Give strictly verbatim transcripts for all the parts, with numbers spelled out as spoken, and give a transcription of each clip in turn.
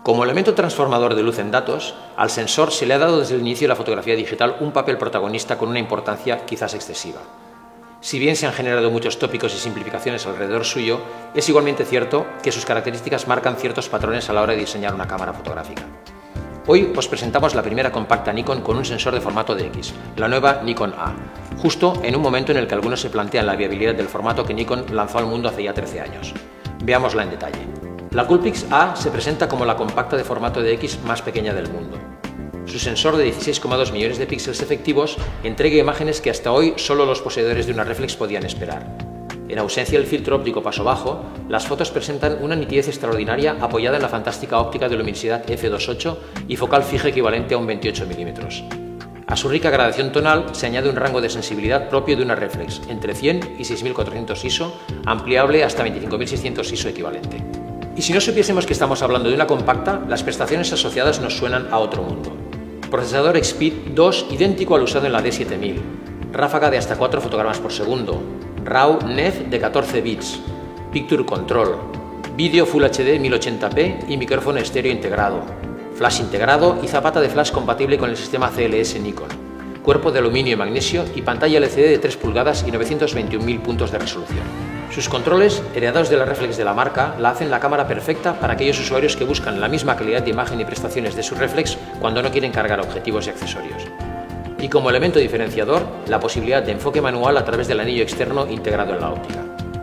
Como elemento transformador de luz en datos, al sensor se le ha dado desde el inicio de la fotografía digital un papel protagonista con una importancia quizás excesiva. Si bien se han generado muchos tópicos y simplificaciones alrededor suyo, es igualmente cierto que sus características marcan ciertos patrones a la hora de diseñar una cámara fotográfica. Hoy os presentamos la primera compacta Nikon con un sensor de formato D X, la nueva Nikon A, justo en un momento en el que algunos se plantean la viabilidad del formato que Nikon lanzó al mundo hace ya trece años. Veámosla en detalle. La Coolpix A se presenta como la compacta de formato D X más pequeña del mundo. Su sensor de dieciséis coma dos millones de píxeles efectivos entrega imágenes que hasta hoy solo los poseedores de una reflex podían esperar. En ausencia del filtro óptico paso bajo, las fotos presentan una nitidez extraordinaria apoyada en la fantástica óptica de luminosidad efe dos punto ocho y focal fija equivalente a un veintiocho milímetros. A su rica gradación tonal se añade un rango de sensibilidad propio de una reflex, entre cien y seis mil cuatrocientos I S O, ampliable hasta veinticinco mil seiscientos I S O equivalente. Y si no supiésemos que estamos hablando de una compacta, las prestaciones asociadas nos suenan a otro mundo. Procesador Expeed dos idéntico al usado en la D siete mil, ráfaga de hasta cuatro fotogramas por segundo, RAW N E F de catorce bits, Picture Control, vídeo Full H D mil ochenta p y micrófono estéreo integrado, flash integrado y zapata de flash compatible con el sistema C L S Nikon, cuerpo de aluminio y magnesio y pantalla L C D de tres pulgadas y novecientos veintiún mil puntos de resolución. Sus controles, heredados de la reflex de la marca, la hacen la cámara perfecta para aquellos usuarios que buscan la misma calidad de imagen y prestaciones de su reflex cuando no quieren cargar objetivos y accesorios. Y como elemento diferenciador, la posibilidad de enfoque manual a través del anillo externo integrado en la óptica.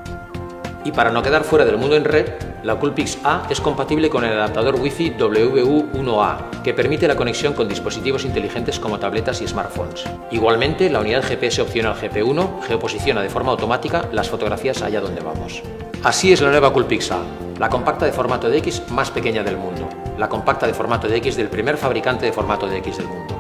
Y para no quedar fuera del mundo en red, la Coolpix A es compatible con el adaptador Wi-Fi W U uno A, que permite la conexión con dispositivos inteligentes como tabletas y smartphones. Igualmente, la unidad G P S opcional G P uno geoposiciona de forma automática las fotografías allá donde vamos. Así es la nueva Coolpix A, la compacta de formato D X más pequeña del mundo, la compacta de formato D X del primer fabricante de formato D X del mundo.